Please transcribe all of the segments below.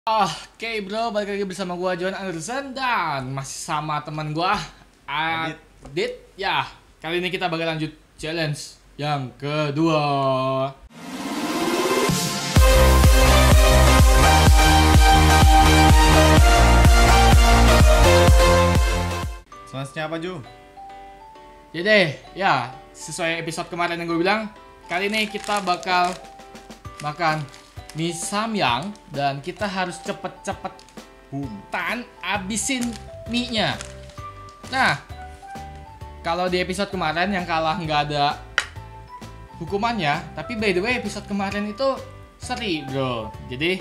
Oke bro, balik lagi bersama gua John Anderson dan masih sama teman gua Adit. Ya, kali ini kita bakal lanjut challenge yang kedua. Selanjutnya apa, Ju? Jadi, ya sesuai episode kemarin yang gue bilang, kali ini kita bakal makan mie samyang dan kita harus cepet-cepet abisin mie-nya. Nah, kalau di episode kemarin yang kalah nggak ada hukumannya, tapi by the way episode kemarin itu seri bro. Jadi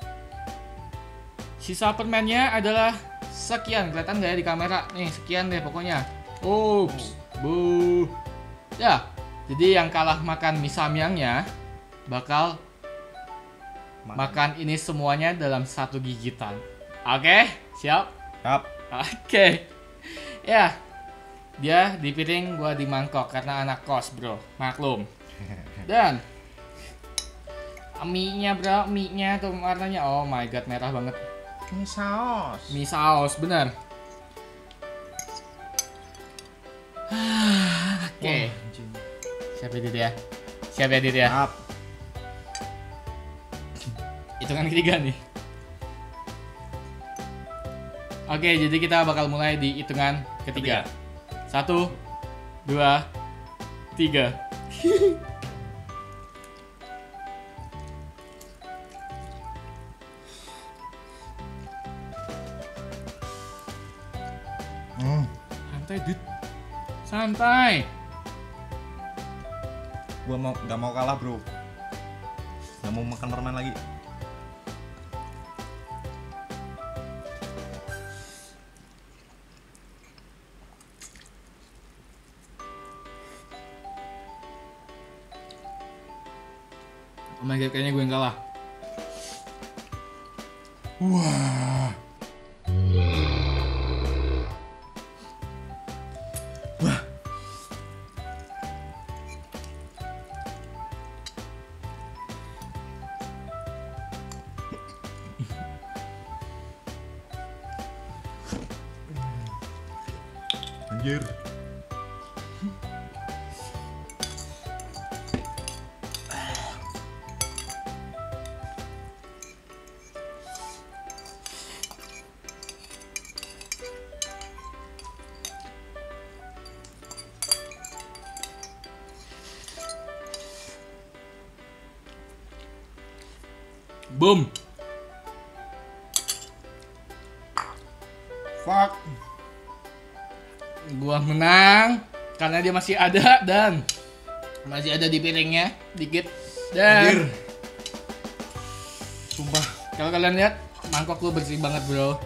sisa permennya adalah sekian, kelihatan nggak ya di kamera? Nih sekian deh pokoknya. Ups, bu. Ya, jadi yang kalah makan mie samyangnya bakal makan ini semuanya dalam satu gigitan. Oke, siap? Siap. Oke. Ya, dia di piring, gua di mangkok karena anak kos bro, maklum. Dan mie-nya bro, mie-nya tuh warnanya, oh my god, merah banget. Ini saus. Mie saus, bener. Oke. Siap ya Dit ya? Siap ya Dit ya? Siap. Hitungan ketiga nih. Oke, jadi kita bakal mulai di hitungan ketiga. 1, 2, 3. Santai, Dit. Santai. Gua nggak mau kalah, bro. Nggak mau makan permen lagi. Oh my god, kayaknya gue yang kalah. Wah. Wah. Anjir. Boom. Fuck. Gua menang karena dia masih ada dan masih ada di piringnya dikit. Anjir. Dan Sumpah. kalau kalian lihat mangkok lu bersih banget bro.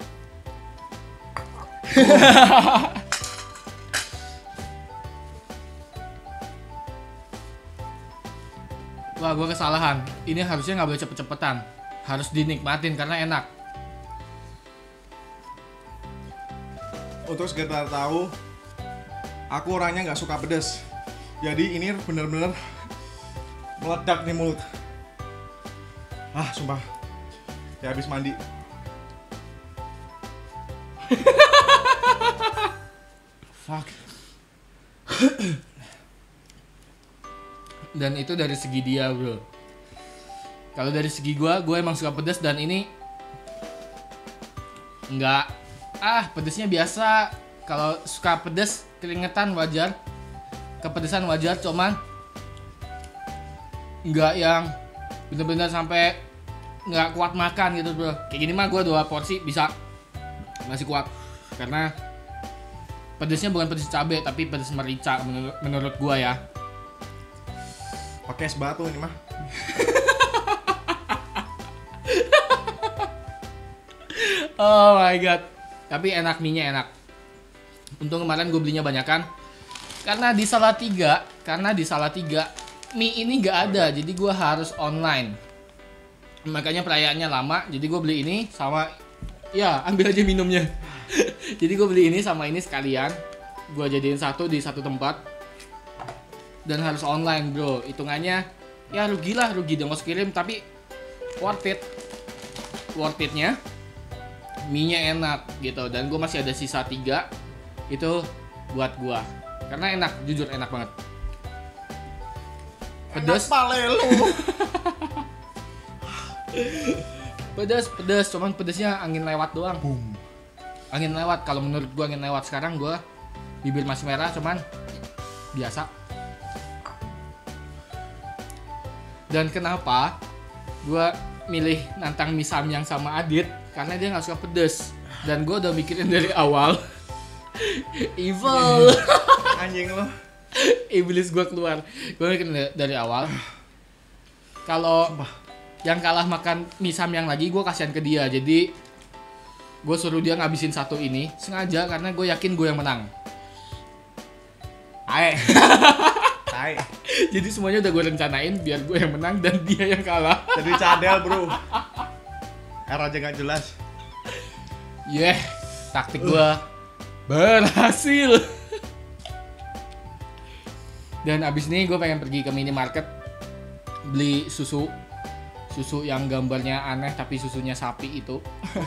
Wah, gua kesalahan. Ini harusnya nggak boleh cepet-cepetan. Harus dinikmatin karena enak. Untuk sekedar tahu, aku orangnya nggak suka pedas. Jadi ini bener-bener meledak di mulut. Sumpah. Ya habis mandi. Fuck. Dan itu dari segi dia bro. Kalau dari segi gue emang suka pedas dan ini enggak. Pedesnya biasa. Kalau suka pedas keringetan wajar, kepedesan wajar, cuman enggak yang bener-bener sampai nggak kuat makan gitu bro. Kayak gini mah gue 2 porsi bisa masih kuat karena pedesnya bukan pedes cabai tapi pedes merica menurut gue ya. Pakai es batu ini mah. Oh my god. Tapi enak, mie-nya enak. Untung kemarin gue belinya banyakan. Karena di Salatiga mie ini gak ada, jadi gue harus online. Makanya perayaannya lama, jadi gue beli ini sama, ya ambil aja minumnya. Jadi gue beli ini sama ini sekalian. Gue jadiin satu di satu tempat. Dan harus online bro, hitungannya ya rugi lah, rugi di ongkos kirim tapi worth it. worth it-nya, mie-nya enak gitu. Dan gue masih ada sisa 3 itu buat gue karena enak, jujur enak banget. Pedas pale lu. pedas, cuman pedasnya angin lewat doang. Boom. Angin lewat, kalau menurut gue angin lewat. Sekarang gue bibir masih merah, cuman biasa. Dan kenapa gue milih nantang mie samyang sama Adit? Karena dia nggak suka pedes. Dan gue udah mikirin dari awal. Evil. Anjing lo. Iblis gue keluar. Gue mikirin dari awal. Kalau yang kalah makan mie samyang lagi, gue kasihan ke dia. Jadi gue suruh dia ngabisin satu ini sengaja karena gue yakin gue yang menang. Ae. Jadi semuanya udah gue rencanain biar gue yang menang dan dia yang kalah. Jadi cadel bro. R aja gak jelas. Taktik gue berhasil. Dan abis ini gue pengen pergi ke minimarket beli susu yang gambarnya aneh tapi susunya sapi itu.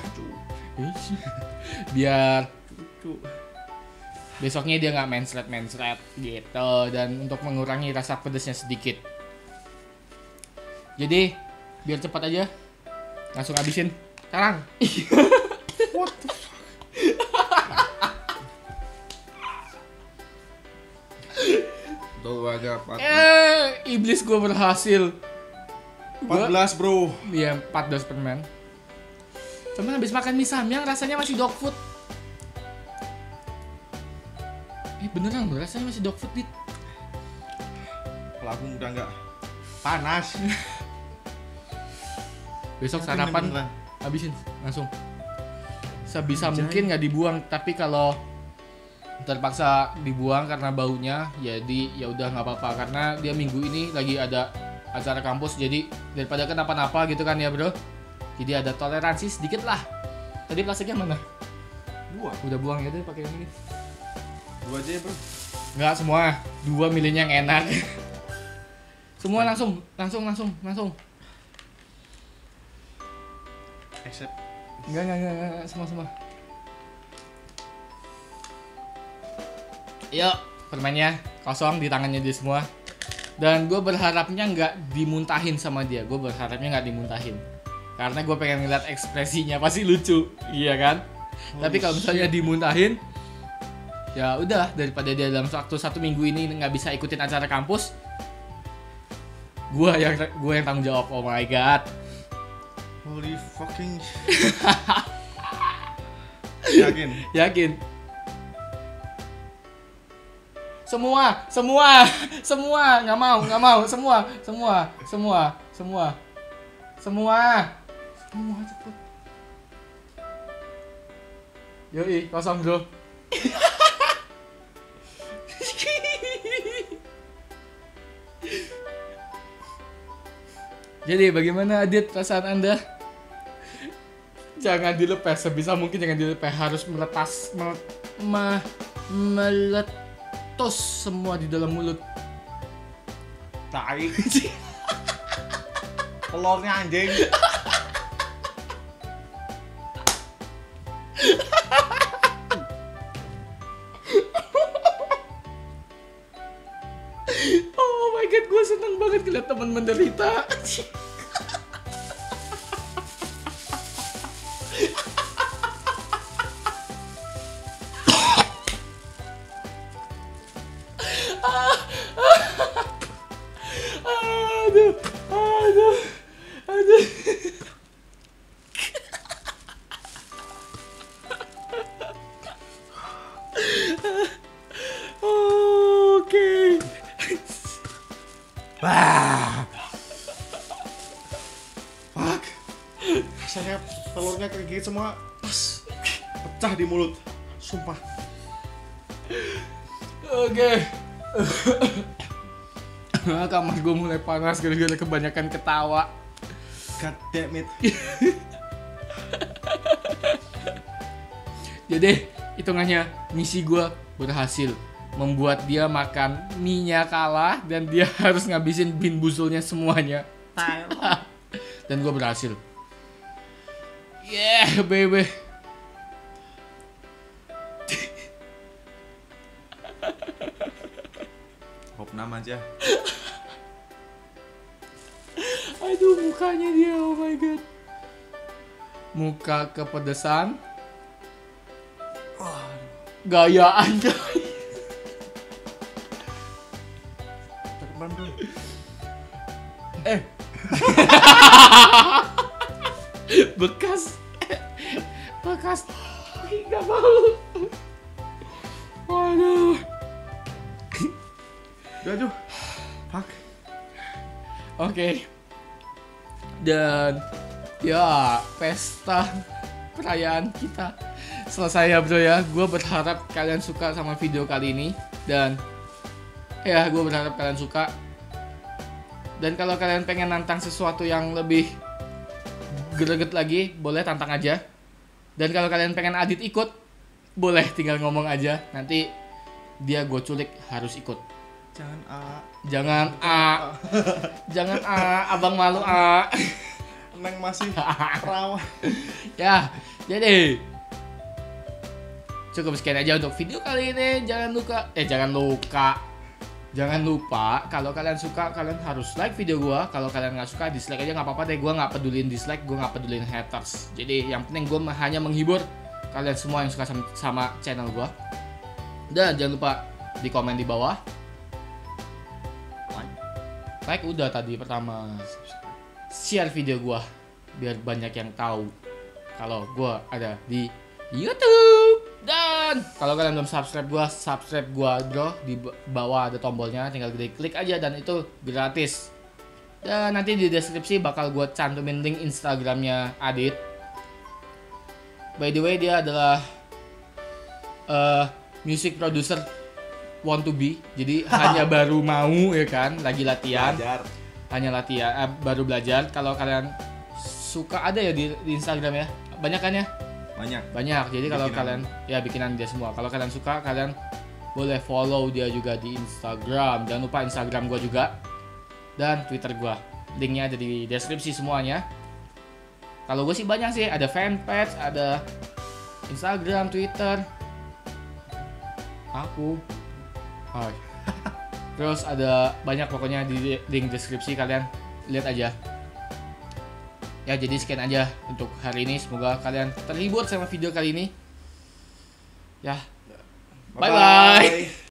Biar besoknya dia nggak mensret gitu, dan untuk mengurangi rasa pedasnya sedikit. Jadi biar cepat aja langsung habisin sekarang. What the fuck? Tuh aja 14. Iblis gue berhasil. 14 bro. Iya 14 permen. Cuman habis makan mie samyang rasanya masih dog food. Beneran loh, rasanya masih dog food, Dit. Kalau aku udah nggak panas. Besok Yakin sarapan beneran? habisin langsung. Sebisa Anjay. mungkin nggak dibuang, tapi kalau terpaksa dibuang karena baunya, jadi ya udah nggak apa-apa karena dia minggu ini lagi ada acara kampus, jadi daripada kenapa-napa gitu kan ya bro. Jadi ada toleransi sedikit lah. Tadi plastiknya mana? Udah buang ya deh pakai ini. 2 aja ya bro. Nggak semua, 2 milihnya yang enak. Semua langsung. Accept. Enggak, semua. Yuk, permennya kosong di tangannya dia semua. Dan gue berharapnya nggak dimuntahin sama dia. Gue berharapnya nggak dimuntahin. Karena gue pengen ngeliat ekspresinya, pasti lucu, iya kan? Tapi kalau misalnya dimuntahin, ya udah, daripada dia dalam waktu 1 minggu ini nggak bisa ikutin acara kampus, gue yang tanggung jawab. Oh my god. Holy fucking. Yakin. Semua, nggak mau, semua cepet. Yoi, kosong bro. Jadi bagaimana Adit perasaan Anda? Jangan dilepas, sebisa mungkin jangan dilepas, harus meletus semua di dalam mulut. Tai. Telurnya anjing. Oh my god, gue seneng banget ngeliat teman menderita. Aduh. Oke. Fuck. Rasanya telurnya kegigit semua. Pecah di mulut. Sumpah. Oke. Kamar gue mulai panas gara-gara kebanyakan ketawa. God damn it. Jadi hitungannya misi gue berhasil membuat dia makan mie-nya kalah dan dia harus ngabisin bin busulnya semuanya. Dan gue berhasil. Yeah, baby. Hopnam aja. Aduh, mukanya dia, oh my god. Muka kepedesan. Gayaan coy. Cakepan bro. Bekas. Nggak mau. Waduh. Aduh. Fuck. Oke. Dan ya, pesta perayaan kita selesai ya bro ya. Gue berharap kalian suka sama video kali ini. Dan ya, gue berharap kalian suka. Dan kalau kalian pengen nantang sesuatu yang lebih greget lagi, boleh tantang aja. Dan kalau kalian pengen Adit ikut, boleh tinggal ngomong aja. Nanti dia gue culik harus ikut. Jangan A. Jangan A. Jangan A, abang malu A. Neng masih perawan. Ya, jadi cukup sekian aja untuk video kali ini. Jangan lupa kalau kalian suka, kalian harus like video gua. Kalau kalian nggak suka, dislike aja nggak apa-apa deh. Gua nggak pedulin dislike, gua nggak pedulin haters. Jadi yang penting gua hanya menghibur kalian semua yang suka sama channel gua. Dan jangan lupa di komen di bawah. Like udah tadi pertama. Share video gua biar banyak yang tahu kalau gua ada di YouTube. Dan kalau kalian belum subscribe gua bro. Di bawah ada tombolnya, tinggal klik aja dan itu gratis. Dan nanti di deskripsi bakal gua cantumin link Instagramnya Adit. By the way, dia adalah music producer want to be. Jadi hanya baru mau ya kan, lagi latihan. Belajar. Hanya latihan, baru belajar. Kalau kalian suka, ada ya di Instagram ya, banyak kan ya? Banyak. Jadi kalau kalian ya bikinan dia semua. Kalau kalian suka, kalian boleh follow dia juga di Instagram. Jangan lupa Instagram gua juga dan Twitter gua. Linknya ada di deskripsi semuanya. Kalau gue sih banyak sih, ada fanpage, ada Instagram, Twitter, aku. Terus ada banyak pokoknya di link deskripsi, kalian lihat aja. Ya, jadi sekian aja untuk hari ini. Semoga kalian terhibur sama video kali ini. Ya. Bye bye.